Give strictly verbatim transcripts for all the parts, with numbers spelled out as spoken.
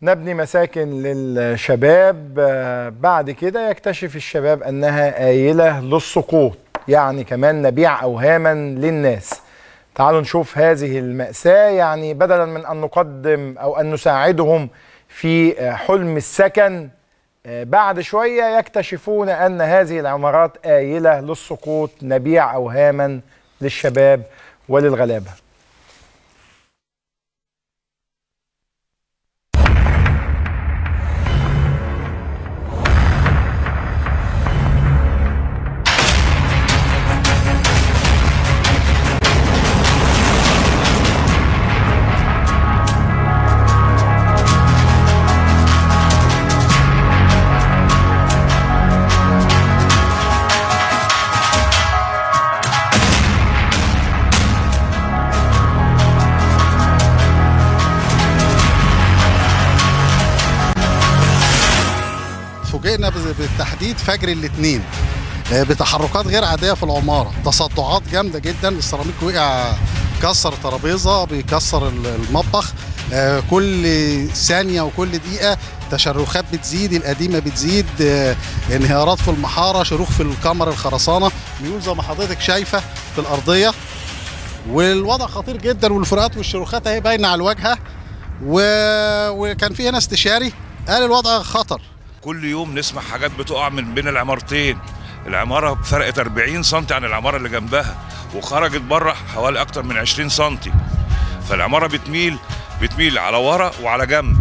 نبني مساكن للشباب، بعد كده يكتشف الشباب أنها آيلة للسقوط، يعني كمان نبيع أوهاما للناس. تعالوا نشوف هذه المأساة. يعني بدلا من أن نقدم أو أن نساعدهم في حلم السكن، بعد شوية يكتشفون أن هذه العمارات آيلة للسقوط، نبيع أوهاما للشباب وللغلابة. فوجئنا بالتحديد فجر الاثنين بتحركات غير عاديه في العماره، تصدعات جامده جدا. السيراميك وقع، كسر ترابيزه، بيكسر المطبخ، كل ثانيه وكل دقيقه تشرخات بتزيد، القديمه بتزيد، انهيارات في المحاره، شروخ في الكمر الخرسانه، ميول زي ما حضرتك شايفه في الارضيه، والوضع خطير جدا، والفروقات والشروخات اهي باينه على الواجهه. و... وكان في هنا استشاري قال الوضع خطر. كل يوم نسمع حاجات بتقع من بين العمارتين، العماره فرقت أربعين سنتي عن العماره اللي جنبها، وخرجت بره حوالي اكتر من عشرين سنتي، فالعماره بتميل بتميل على ورا وعلى جنب،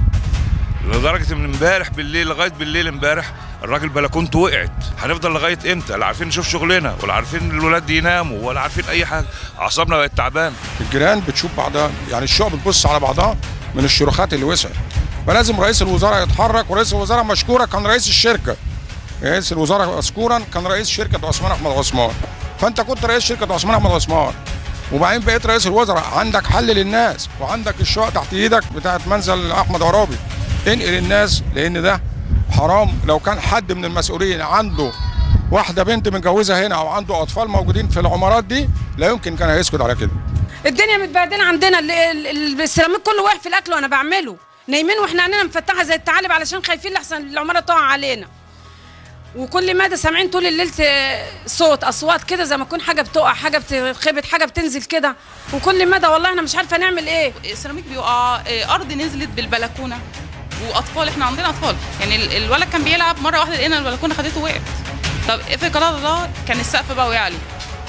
لدرجه من امبارح بالليل لغايه بالليل امبارح الراجل بلكونته وقعت. هنفضل لغايه امتى؟ لا عارفين نشوف شغلنا، ولا عارفين الولاد يناموا، ولا عارفين اي حاجه، اعصابنا بقت تعبان. الجيران بتشوف بعضها، يعني الشقق بتبص على بعضها من الشروخات اللي وسعت. فلازم رئيس الوزراء يتحرك، ورئيس الوزراء مشكورا كان رئيس الشركه. رئيس الوزراء مشكورا كان رئيس شركه عثمان احمد عثمان. فانت كنت رئيس شركه عثمان احمد عثمان، وبعدين بقيت رئيس الوزراء، عندك حل للناس، وعندك الشقق تحت ايدك بتاعت منزل احمد عرابي. انقل الناس، لان ده حرام. لو كان حد من المسؤولين عنده واحده بنت متجوزه هنا او عنده اطفال موجودين في العمارات دي، لا يمكن كان هيسكت على كده. الدنيا متبهدله عندنا، السيراميك كله واقع في الاكل وانا بعمله، نايمين واحنا عينينا مفتحه زي الثعالب علشان خايفين لحسن العماره تقع علينا. وكل مدى سامعين طول الليل صوت اصوات كده زي ما تكون حاجه بتقع، حاجه بتخبط، حاجه بتنزل كده، وكل مدى والله انا مش عارفه نعمل ايه. السيراميك بيقع، ارض نزلت بالبلكونه، واطفال، احنا عندنا اطفال، يعني الولد كان بيلعب مره واحده لقينا البلكونه خدته وقعت. طب في قرار الله كان السقف بقى وقع عليه.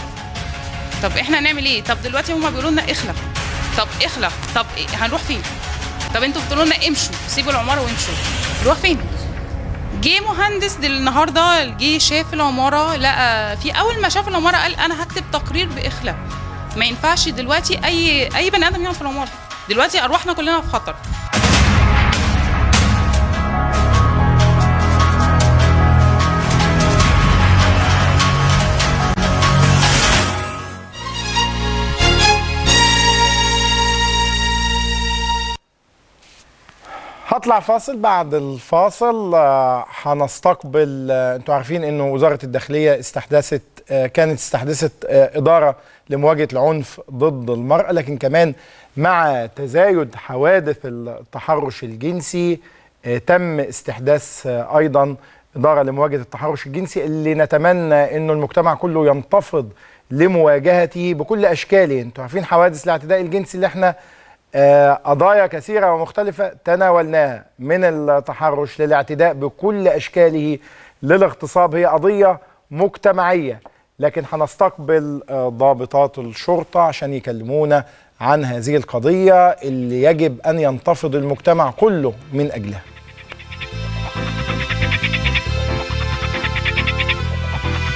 طب احنا هنعمل ايه؟ طب دلوقتي هما بيقولوا لنا اخلع. طب اخلع، طب هنروح فين؟ طب انتوا بتقولوا لنا امشوا، سيبوا العماره وامشوا، نروح فين؟ جه مهندس النهارده، جه شاف العماره، لقى في اول ما شاف العماره قال انا هكتب تقرير باخلاء. ما ينفعش دلوقتي اي اي بني ادم يقعد في العماره، دلوقتي ارواحنا كلنا في خطر. هطلع فاصل، بعد الفاصل هنستقبل، انتوا عارفين انه وزارة الداخلية استحدثت كانت استحدثت إدارة لمواجهة العنف ضد المرأة، لكن كمان مع تزايد حوادث التحرش الجنسي تم استحداث أيضا إدارة لمواجهة التحرش الجنسي، اللي نتمنى انه المجتمع كله ينتفض لمواجهته بكل أشكاله. انتوا عارفين حوادث الاعتداء الجنسي اللي احنا قضايا كثيرة ومختلفة تناولناها، من التحرش للاعتداء بكل أشكاله للاغتصاب، هي قضية مجتمعية. لكن هنستقبل ضابطات الشرطة عشان يكلمونا عن هذه القضية اللي يجب أن ينتفض المجتمع كله من أجلها.